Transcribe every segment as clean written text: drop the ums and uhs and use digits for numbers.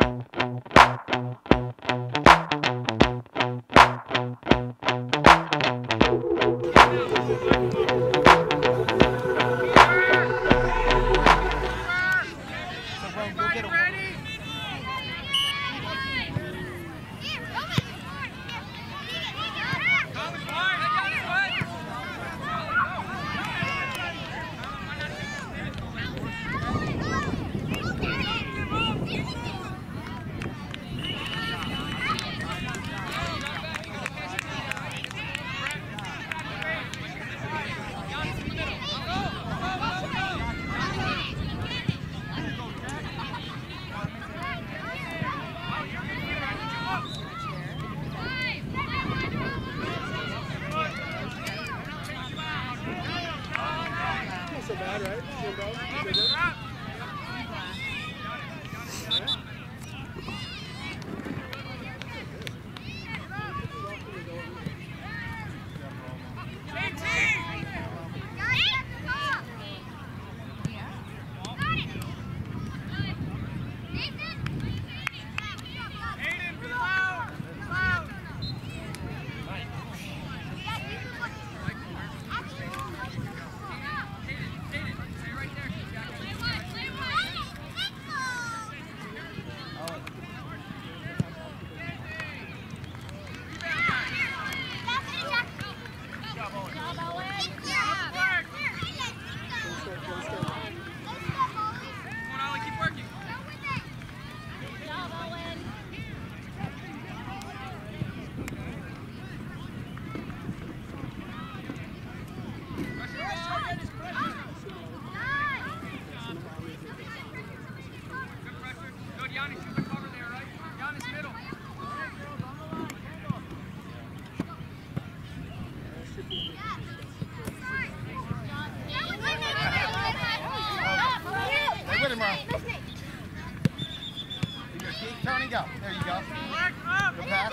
Tony, go. There you go. Good pass.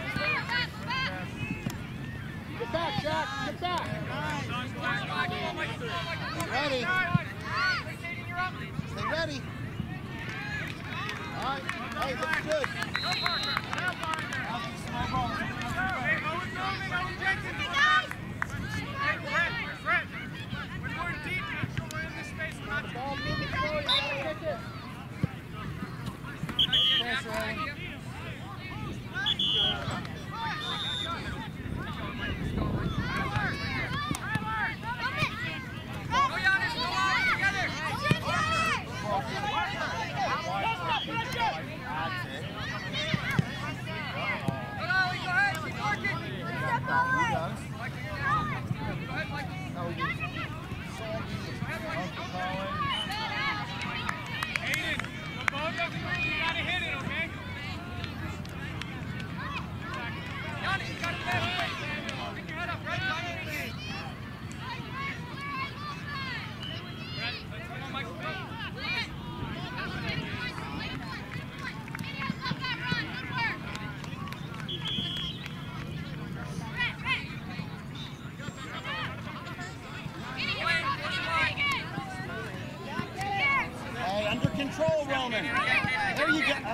Get back, Jack. Get back. Ready. Stay ready. All right. Hey, looks good. Brett, we're going deep now, so we're in this space. We're not ball moving slow. You gotta kick it. Control, Roman. There you go.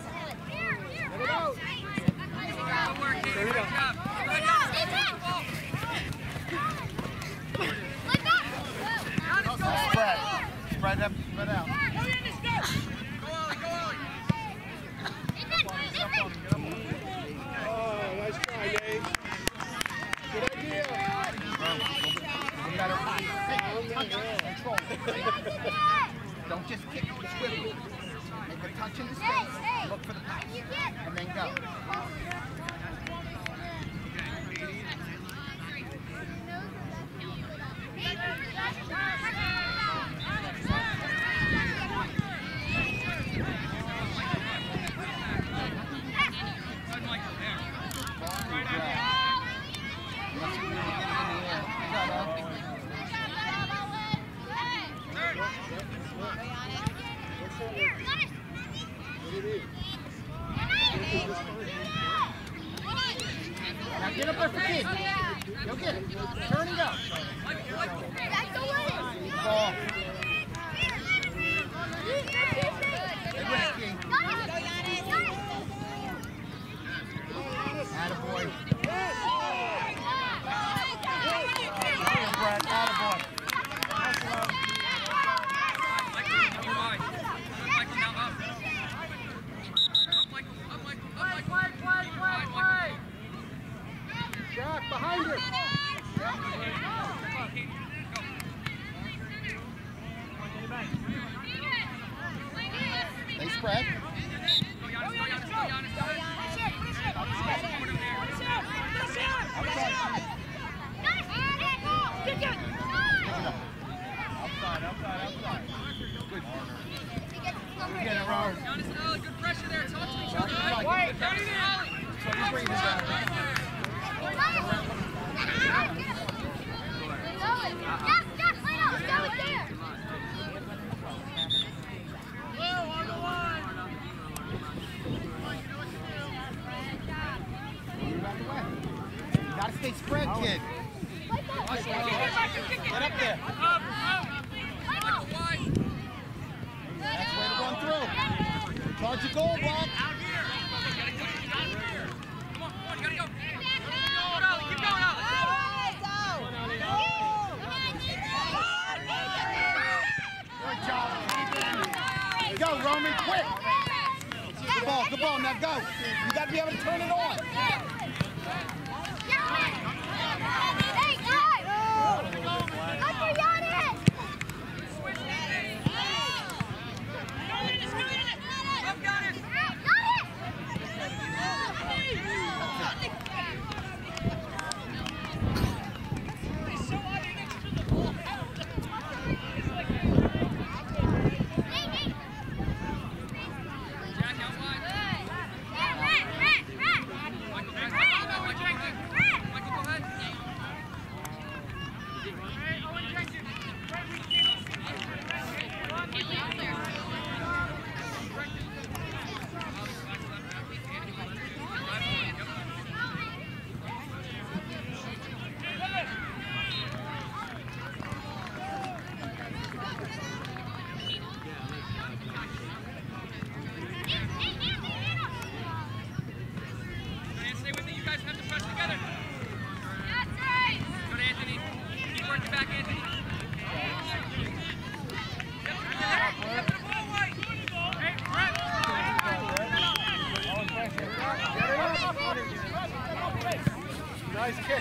There we go. Spread. Spread up, spread out. Go, Ollie, go, Ollie. Oh, nice try, Dave. Good idea. Better pass. Control. Don't just kick it swiftly. Make a touch in the space, look for the pass, and then go. Now get up there for kids. Go get it. Turn and go. Ball. Hey, King. Good pressure there. Talk to each other. Wait, Gotta stay spread, kid. Get up there. That's way to run through. Charge your goal, Bob. Good job. Go, Roman, quick. Good ball, now go. You got to be able to turn it on. Nice kick.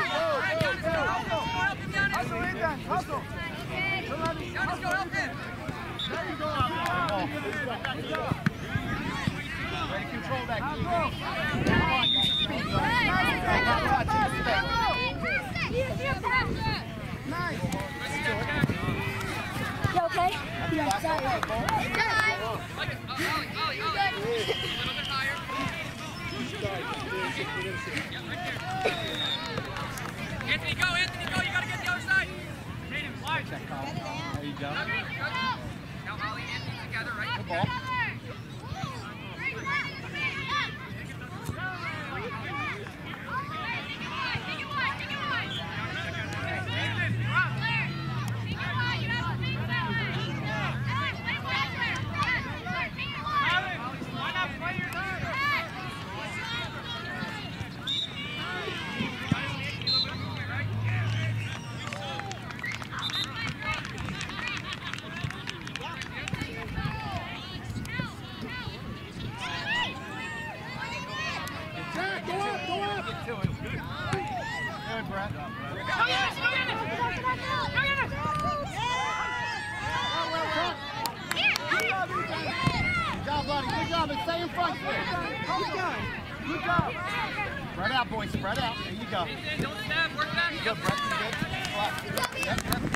Hustle in, Dan. Hustle. Let's go, help him. There you go. Ready to control that. Nice. You okay? Yeah, sorry. Anthony, go, you gotta get the other side. There you go. Now Ollie and Anthony together, right? Good ball. Stay in front. Good job. Spread out, boys. Spread out. There you go. Don't stab. Work back. Good, Brett. Good. Yep. Take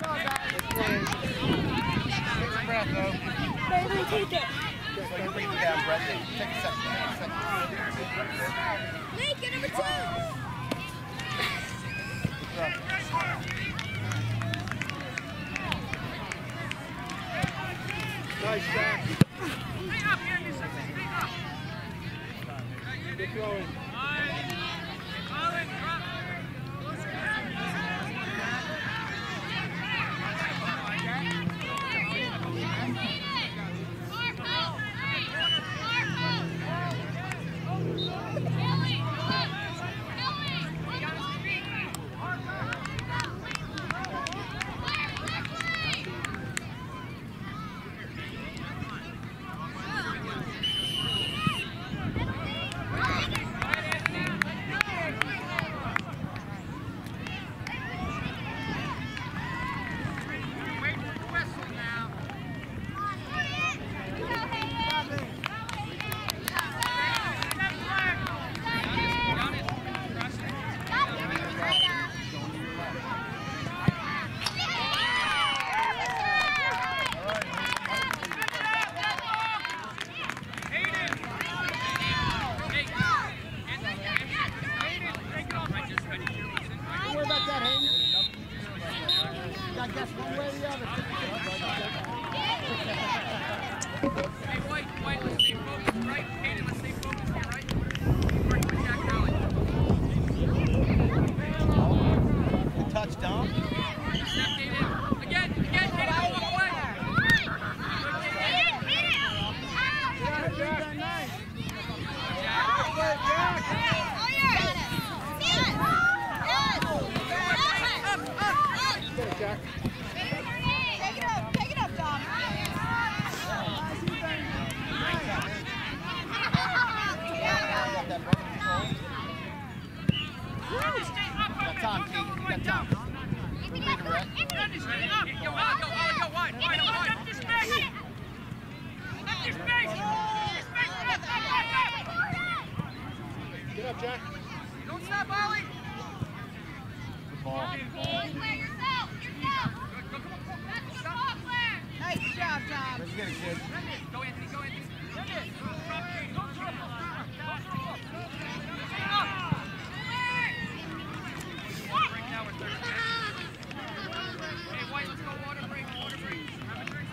a breath, though. Baby, take it. Slow your breathing down, Brett. Take a second. Make it number 2. Nice back. Good throwing. Ethan, nice. Jack. Take it up, Dom. Got time, Keith. You got time. Get up, Jack. Don't stop, Ollie. Good ball. Nice job, Dom. Let's get it, kid. Go, Anthony. Go, Anthony. Break now with 30 seconds. Hey, White, let's go. Water break. Water break. Have a drink.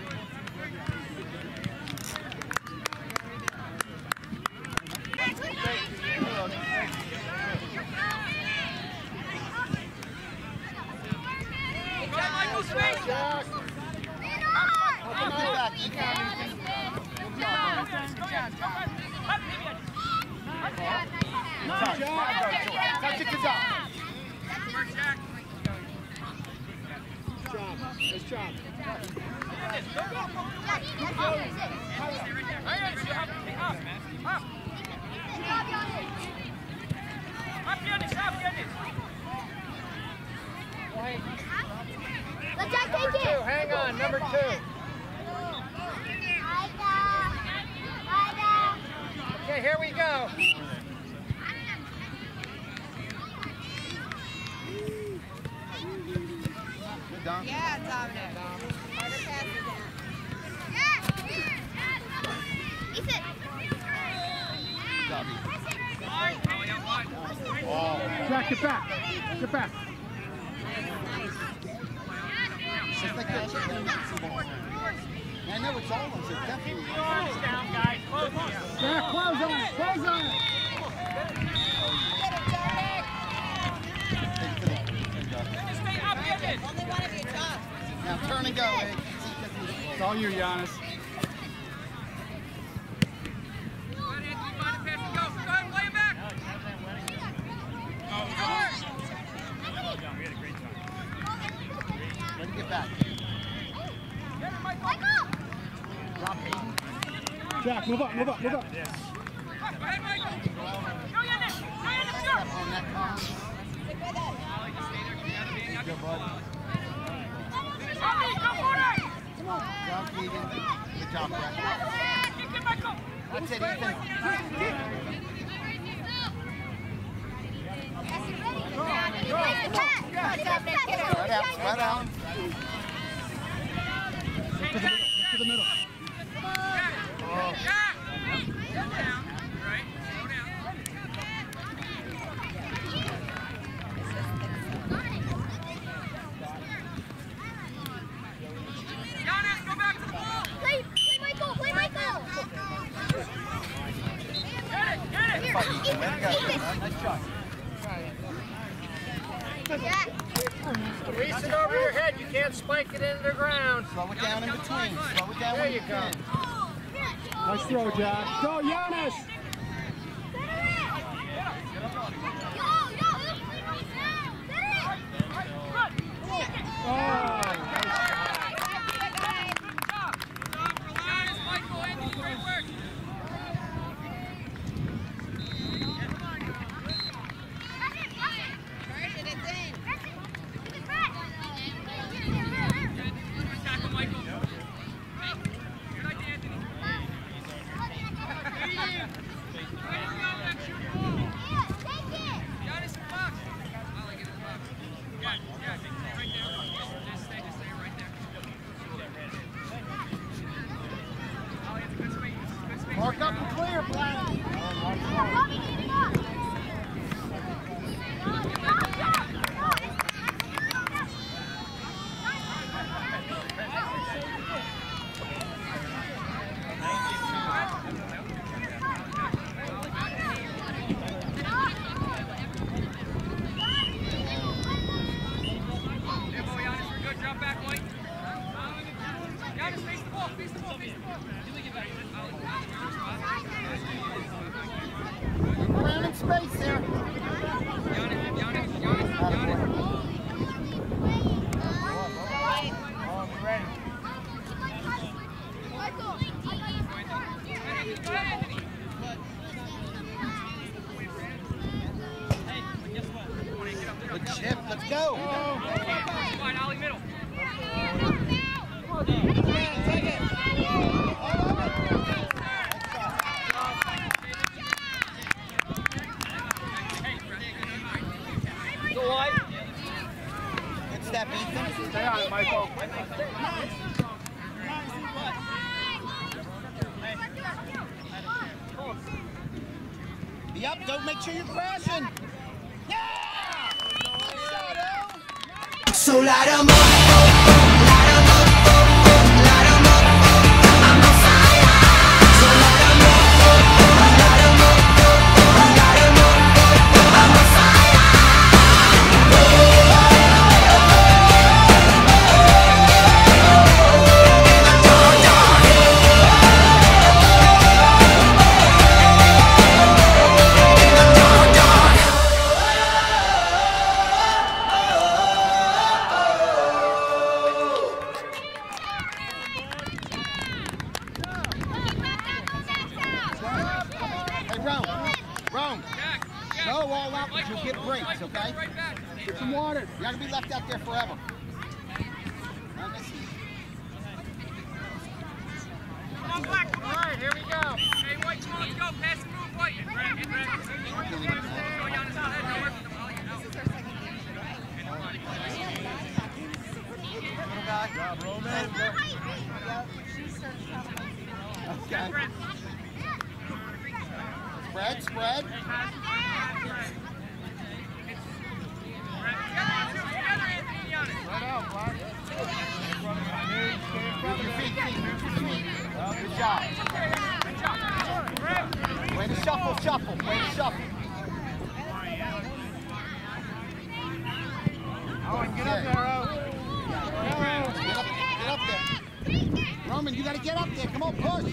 Go, Michael, space. Jack. Come on back. You got anything? Good job, Nice, Jack. Touch it, Kazan. Work, Jack. Good job. Nice job. Let Jack take it. Hang on, number 2. Okay, here we go. Good, Don. Yeah, Dominic. Harder passes down. Ethan. Good job, Ethan. Oh. Jack, get back. Get back. Just like that. I know it's all of them, so definitely. Down, guys. Close on. Jack, close on it. Close on it. Stay up, get it. Only one of you, Tom. Now turn and go, Ed. It's all you, Giannis. Go ahead, Anthony. Find a pass and go. Go ahead, play him back. Let him get back. Drop Hayden. Jack, move up, move up, move up. Go ahead, Michael. Go, Yannis. Go, Yannis, shoot. On that car. Good, bud. Ollie, go for it. Job, Keegan. Good job, Brett. Kick it, Michael. That's it, Ethan. Spread out, spread out. To the middle. Jack. Slow down. Right. Slow down. Giannis, go back to the ball. Play Michael. Play Michael. Get it. Fight, Ethan. Way to go. Nice shot. Jack. Release it over your head. You can't spike it into the ground. Slow it down in between. Slow it down when you can. Nice throw, Jack. Go, Giannis. Oh. Mark up and clear, Black. Let's go. Come on, Ollie, middle. Go wide. Good step, Ethan. Stay on it, Michael. Be up, don't make sure you're crashing. Yeah! So light 'em up, light 'em up, light 'em up. I'm on fire. So light 'em up, light 'em up, light 'em up. I'm on fire. Go all out because you'll get breaks, okay? Get some water. You're not going to be left out there forever. Come on, Black, come on. All right, here we go. Hey, White, come on, let's go. Pass and move, White. Go down his head. Don't work with him. Ollie, out. Little guy. Job, Roman. Okay. Spread, spread. Right out, Black. Move your feet, move your feet. Good job. Way to shuffle, shuffle. Way to shuffle. Owen, get up there, Owen. Get up there. Roman, you got to get up there. Come on, push.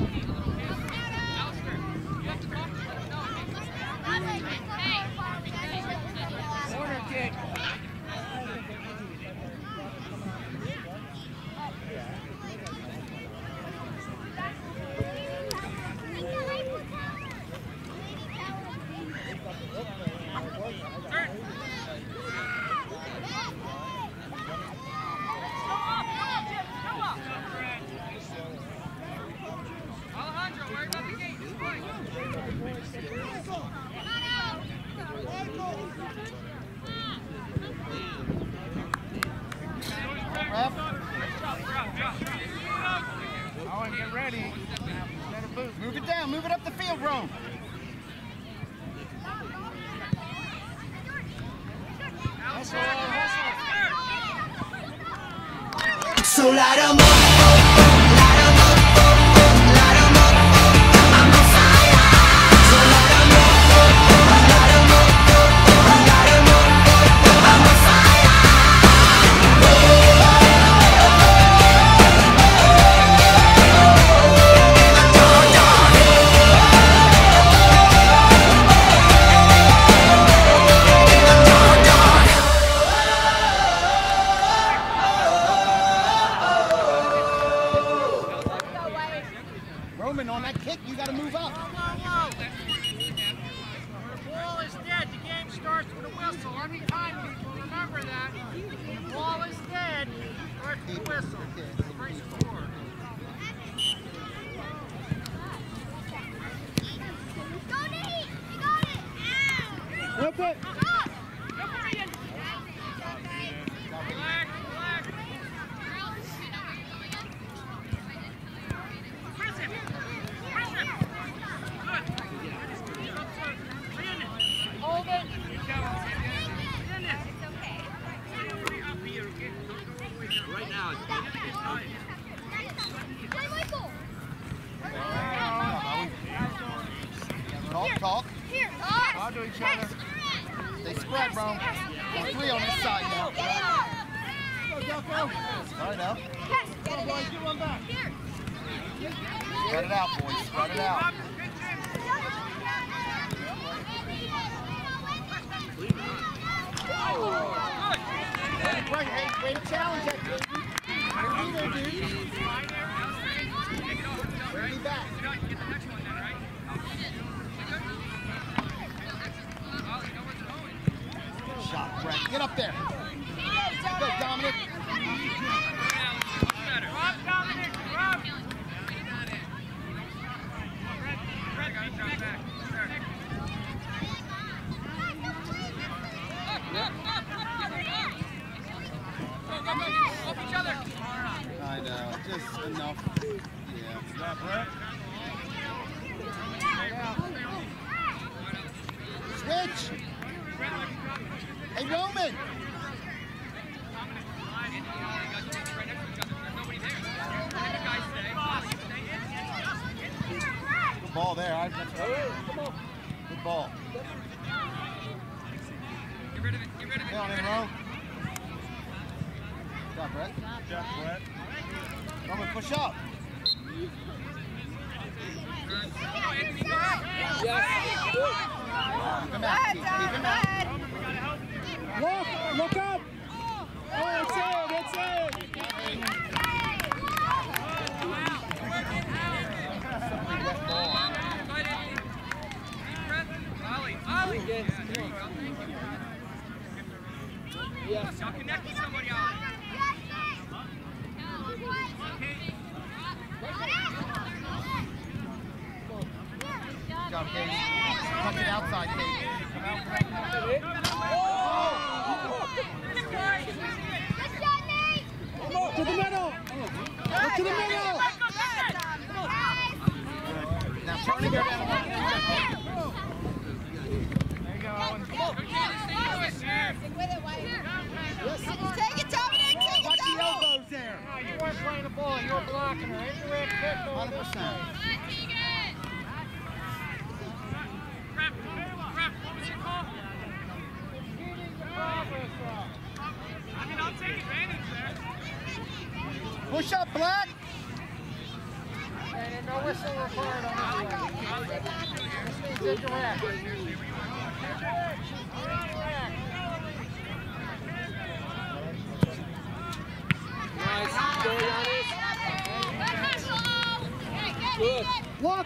Corner kick. Alejandro, worry about the gate. Just play. Ref. Owen, get ready. Better boost. Move it down. Move it up the field, Rome. So light 'em up, light 'em up, light 'em up. I'm on fire. So light 'em up, light 'em up, light 'em up. I'm on fire. Roman, on that kick, you got to move up. The ball is dead. The game starts with a whistle. Every time, people remember that. The ball is dead. Starts with a whistle. Free score. Go, Nate! You got it! Whip it. Black, Black. Press him. Press him. Good. Hold it. Right now, Play Michael! Talk, talk. Here, Todd! Talk to each other. They spread, Rome. There's three on this side now. Spread it out. Get one back. Spread it out, boys. Spread it out. Hey, way to challenge it. Way to be there, dude. Bring me back. Shot, Brett. Get up up there. Go, Dominic. Rob, Dominic, Rob. I know, just enough. Yeah. Brett. Switch. Hey, Roman. Good ball there. Good ball. Get rid of it. Get rid of it. Stay on in, Ro. Good job, Brett. Jeff, Brett. Roman, push up. Come out. Keep him out. Look up! Oh, that's it! Left ball. Ollie. Yeah, there you go. Yes. Y'all connect with somebody else. Good job, Katie. Coming outside, Katie. To the middle! Look to the middle! Now turn and go down. There you go, Owen. Take it, Dominic. Take Watch it, the Dominic. elbows there. No, you weren't playing the ball. You were blocking her. Indirect kick over this 100%. way. Rep, what was it called? Speeding the progress up. I mean, I'll take advantage there. Push up, Black. And no whistle required on this one. This means indirect. Indirect. Nice. Go, Giannis. Good. Look.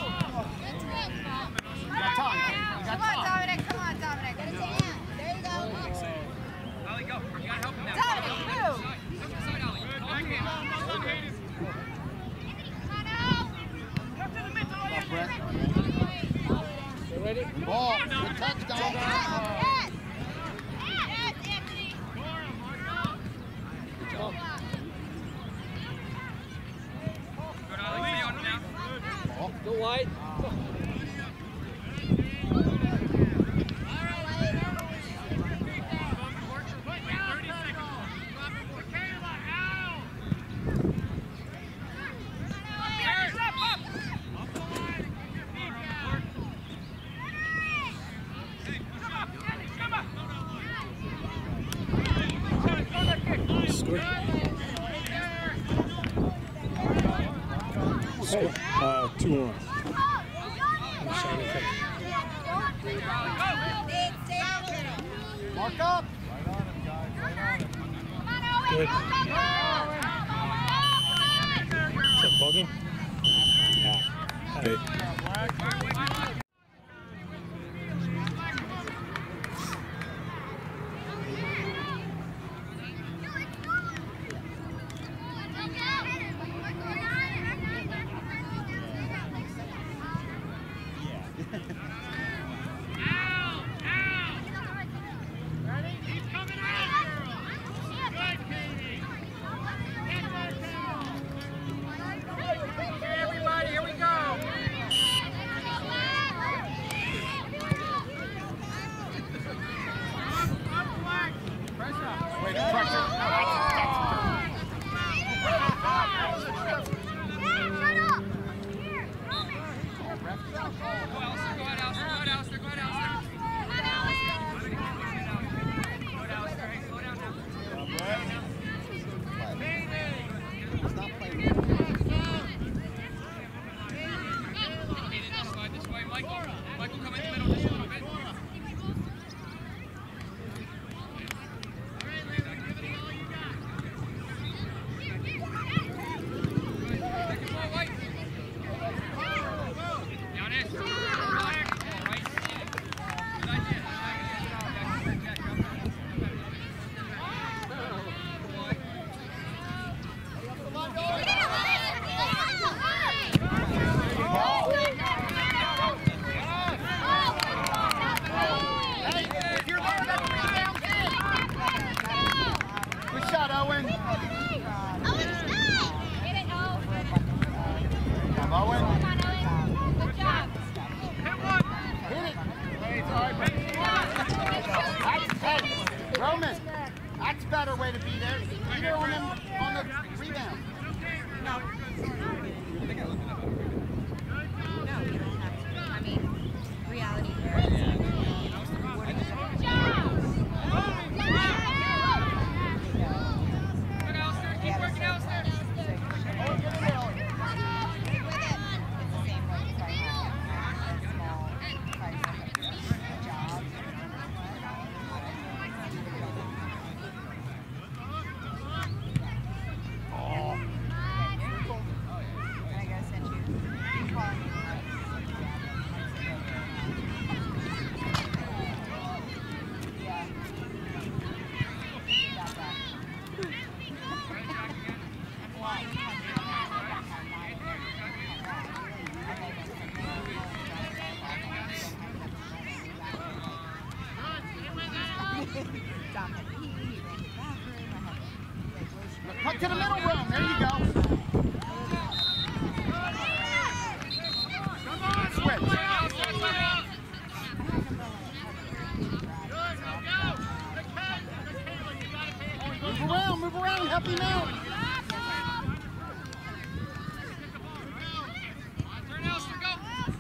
You got time. You got Come on, time. Dominic. Come on, Dominic. There you go. Ollie, go. You gotta help him now. Dominic, move. Come to the side, Ollie. Come on, Brett. You ready? Good ball. Good touch, Dom. Yes. Good, Ollie. Stay on him now. Go wide. Hey. 2-1. Mark up. Good. Is that bugging? Yeah. Hey. Everybody, here we go. there on the rebound. No, you don't have to. I mean, reality here. Keep working, Alistair. Cut to the middle room. There you go. Switch. Move around, help him out. Turn, Alistair, go.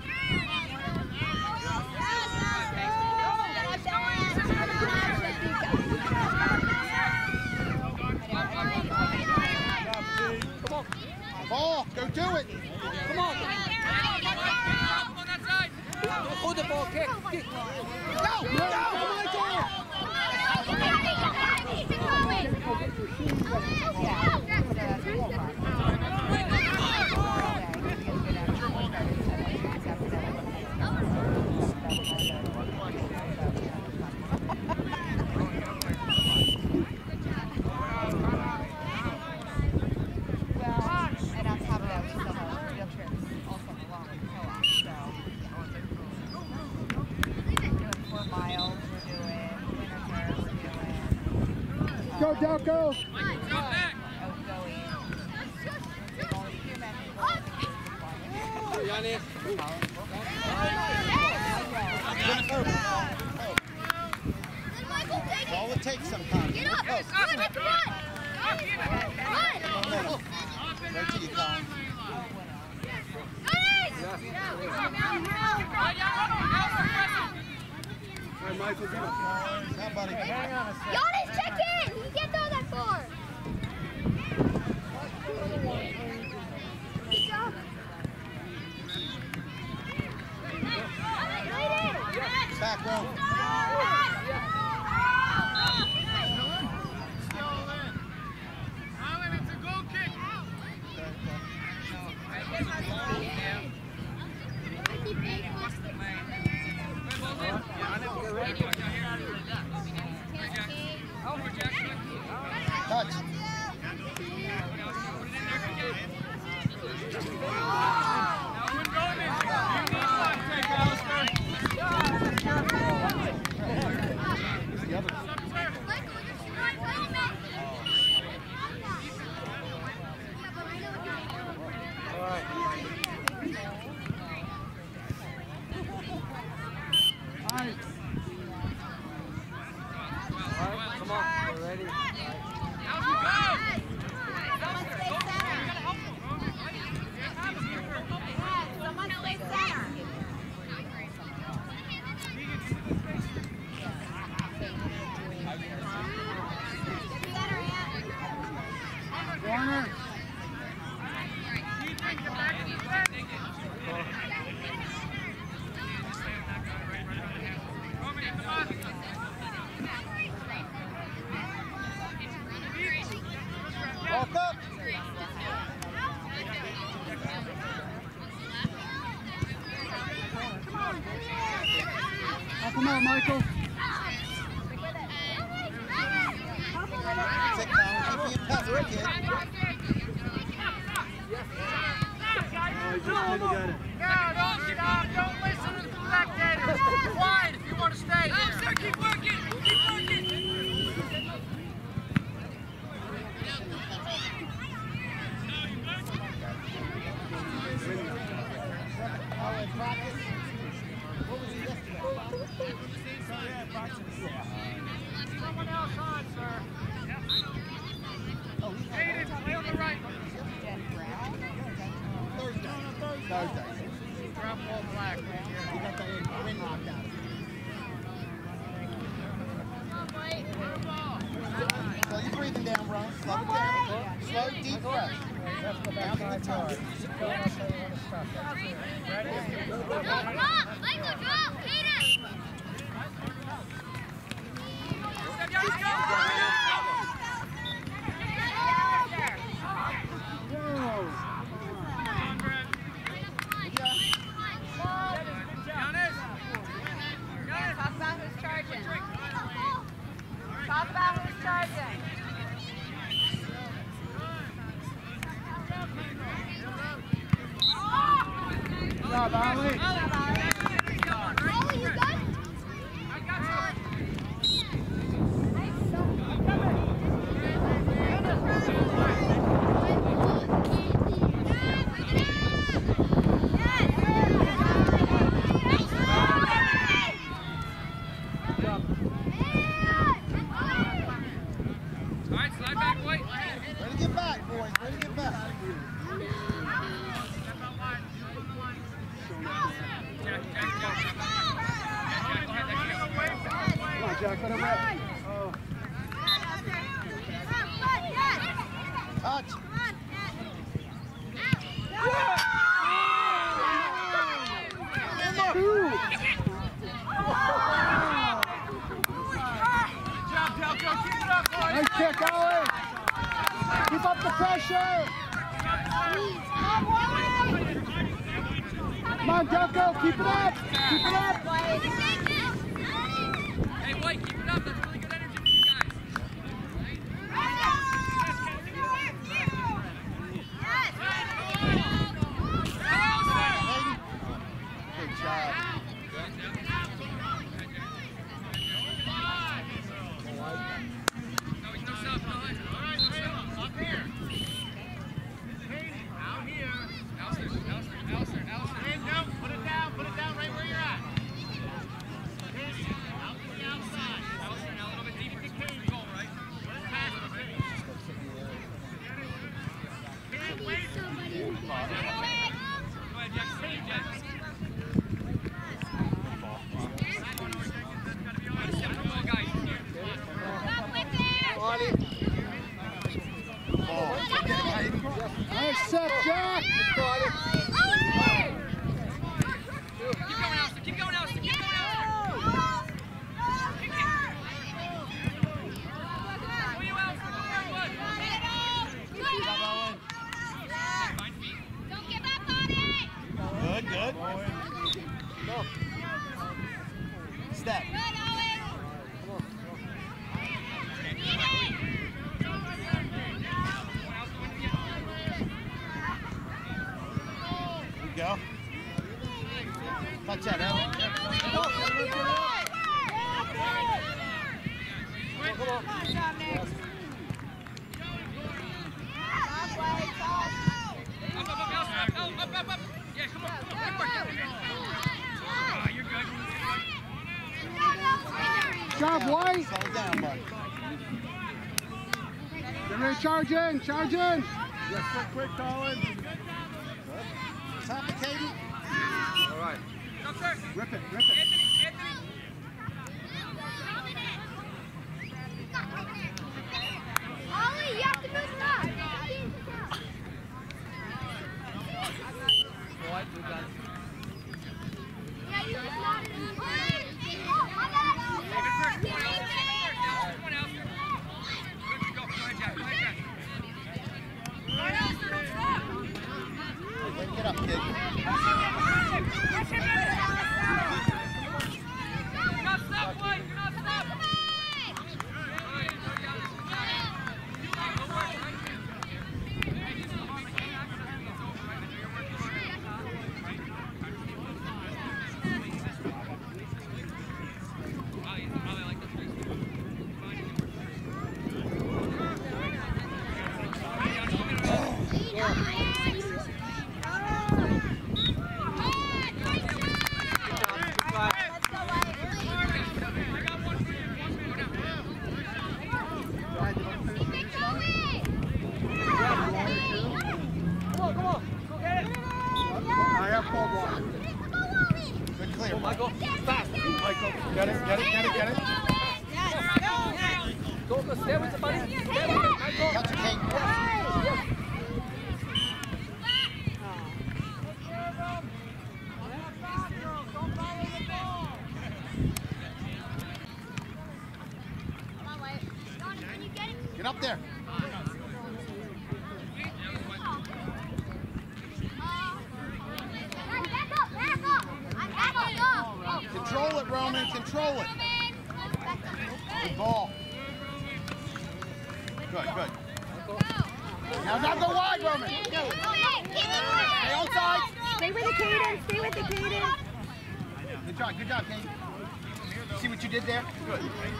Ball, go do it. Come on. On that side. Hold the ball, kick. Kick. Go, go, And on top of that, we still have field trips all summer long with co-op. So, we're doing 4 miles, we're doing winter term, we're doing go, Delco. Jump back. outgoing. Only 2 men Yanni. All it takes sometimes. Get up! Oh, Run! Run! right to you, Colin. Now, buddy. Giannis, check in! You can't throw that far! Good job. Back row. Alan, it's a goal kick. Touch. The other. Come on. We're ready. Warner. Walk up. Help him out, Michael. That's it, Colin. Keep being tough, kid. Don't listen to the spectators. Quiet if you want to stay here. Alistair, keep working. Keep working. Someone else on, sir. I'm all black right here. You got the wind knocked out. So you're breathing down, bro. Slow it down. Slow, deep breath. Down to the top. Talk about who's charging. Talk about who's charging. Good job, Ollie. Alright, slide back, White. Ready to get back, boys. Ready to get back. Jack, go ahead, that's you. Come on, Jack, let him rip. Touch. Nice kick, Ollie. Keep up the pressure. Come on, Delco, keep it up. Keep it up. Hey, White, keep it up. That's really good energy for you guys. Good job. No sub, no light. Up here. Out here. Alistair. Hey, no, put it down right where you're at. Out to the outside. Alistair, now a little bit deeper. It's close to the goal, right? Pass it. Wait. Go ahead, Jack. Jack. Come on, guys. Nice set, Jack. Keep going, Alistair. Keep going, Alistair. Keep going, Alistair. Who you, Alistair? Find feet. Good, good. Go. Step. Go. Touch that, Ellen. Come on. Up. Yeah, come on. Quick work. Ah, you're good. Good job, White. Slow it down, buddy. Get ready, charge in. Yes, quick, Colin. Top of Katie. All right. No, sir. Rip it. Anthony. Ollie, you have to move it up. White, we're done. Yeah, you just nodded in. Get up, kid. Michael. Fast. Michael, get it. Go, stay with somebody. Stay with him, Michael. Touch it, Kate. Get up there. Control it, Roman. Control it. Good ball. Good. Now go wide, Roman. Stay on side. Stay with the cadence. Stay with the cadence. Good job, Kate. See what you did there? Good.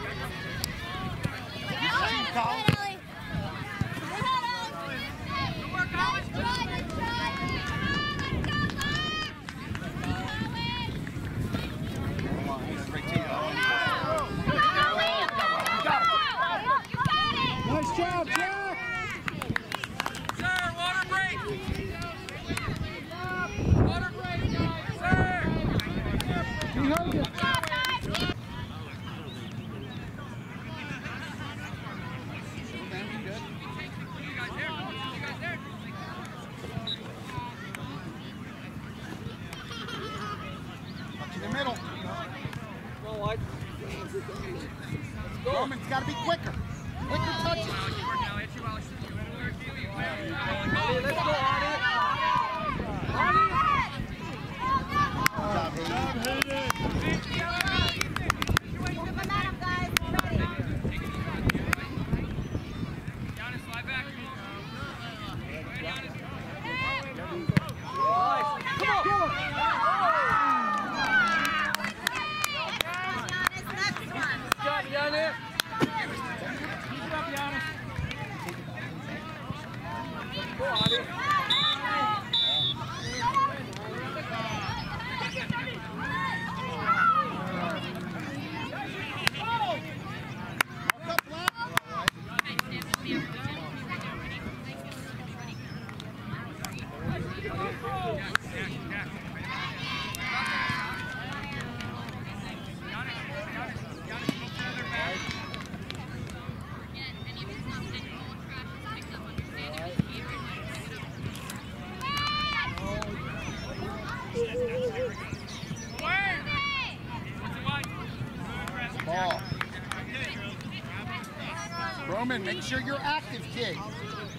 Good Collins. Nice job, Jack! Sir, water break! Water break, sir! He heard you. You guys there? Touch in the middle. Go wide. Roman's got to be quicker. Quicker touches. Let's go, Arnie. Good job, Hayden. Giannis, slide back. Ball. Roman, make sure you're active, kid. Yeah,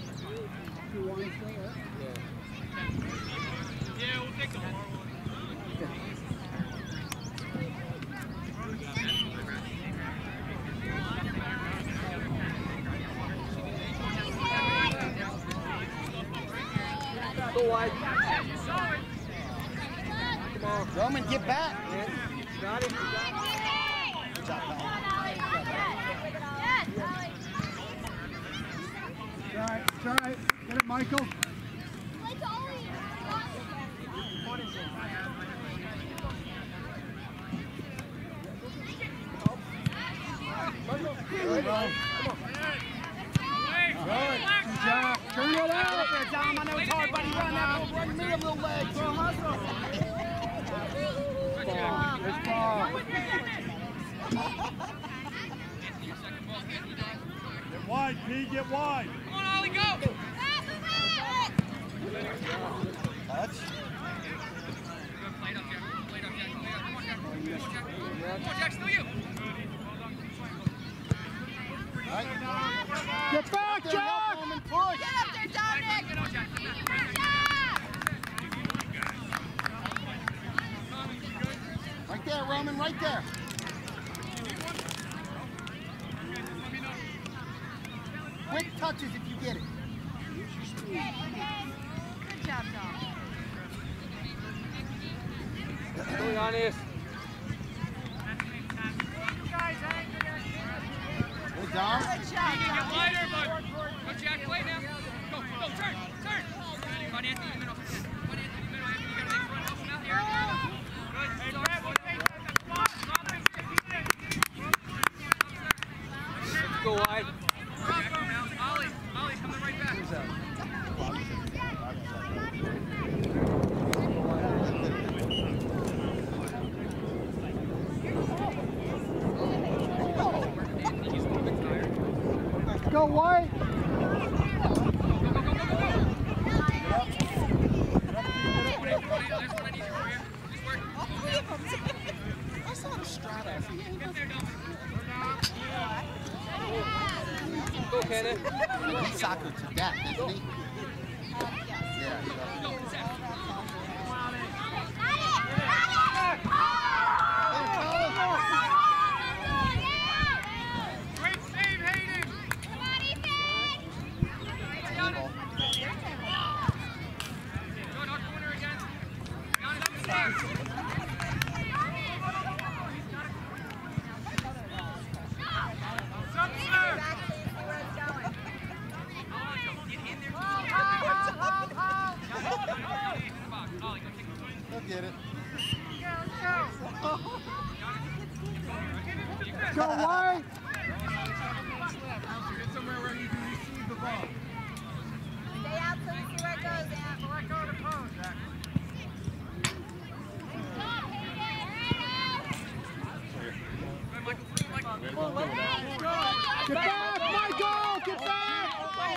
we'll take the ball. Go wide. Come on. Roman, get back. Got it. Good job, pal. It's all right. Get it, Michael. Good, Ron. Good. Good job. Turn it out. Dom, I know it's hard, buddy. Run me a little leg. Throw a hustle. Good ball. Get wide, P. Get wide. Come on, Ollie, go! Touch. Played up, Jack. Come on, Jack. Come on, Jack, still you. All right. Get back, There, Jack! help Roman push. Get on, Jack. Right there, Roman, right there. Quick touches if you get it. Good job, Dom. Go, Giannis. Good, Dom. Good job, Get Dom. wider, bud. Go, Jack, play now. Go, turn. Find Anthony in the middle. Find Anthony in the middle. Anthony, you gotta make run. Help him out here. Good. Hey, Brad, we'll take that spot. Go wide. Jack, come out. Ollie, coming right back. Go, White. I saw the strata. Go, Kenneth. He's soccer to death, isn't he? Yeah. Great save, Hayden. Go, knock corner again. He'll get it. Go, White. Get somewhere where you can receive the ball. Stay out so we see where it goes at. Let go of the post. Get back, Michael! Get back!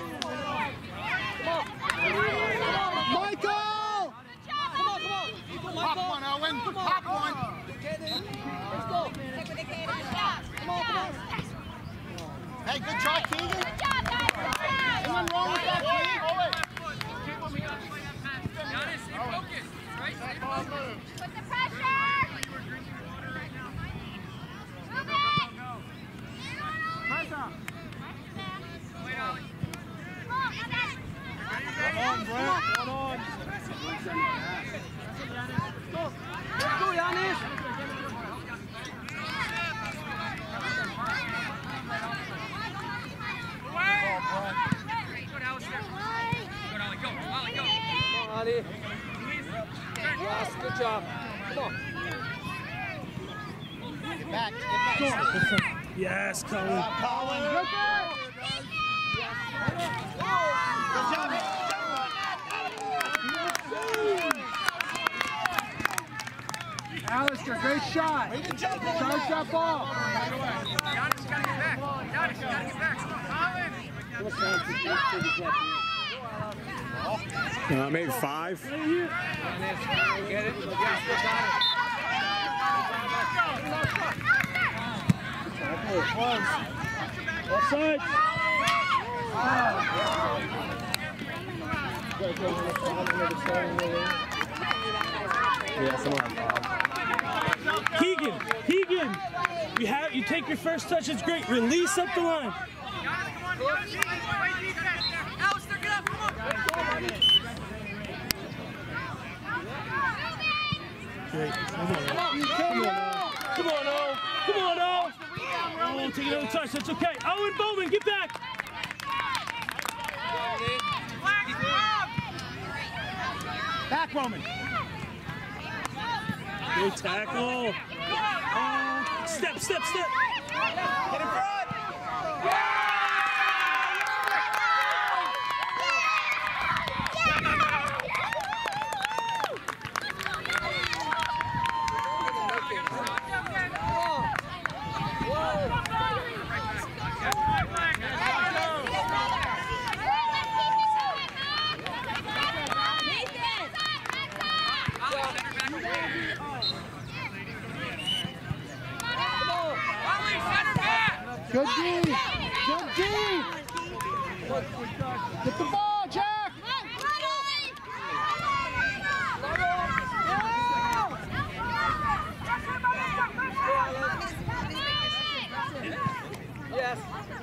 Michael! Pop one, Owen. Pop one. Hey, good job, Keegan. Anything wrong with that, Keegan? Giannis, stay focused, right? Stay focused. Put the pressure! Move it! Pressure! Wait, Ollie. Come on, Brett. Come on. Let's go, Giannis. Go to Alistair. Go to Ollie, go. Ollie, go. Come on, Ali. Yes, good job. Come on. Get back. Get back. Yes, Colin. Colin. Good job. Alistair, great shot. Way to jump, Owen. Charge that ball. Giannis, you gotta get back. Giannis, you gotta get back. Colin. Maybe 5. Get it. Offside. Keegan, you take your first touch, it's great. Release up the line. Alistair, get up, come on. Great. Come on, O. Oh, take another touch, that's okay. Owen Bowman, get back. Back, Roman. Good tackle. Oh, step. Get in front. Good D. Get the ball, Jack. Yes.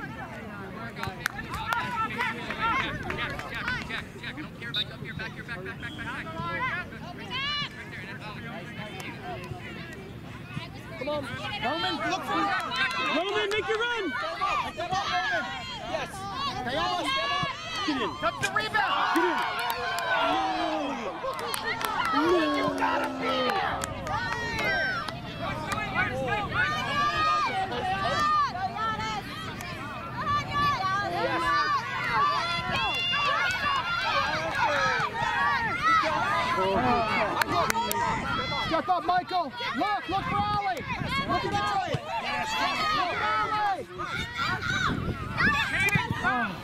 Jack, I don't care about you up here, back. Come on. Roman, look for it. Roman, make your run. Step up, Roman. Yes. Stay on. Get in. Touch the rebound. Get in. You gotta be there. Step up, Michael. Look for Ollie. Look at Ollie. Look at Ollie.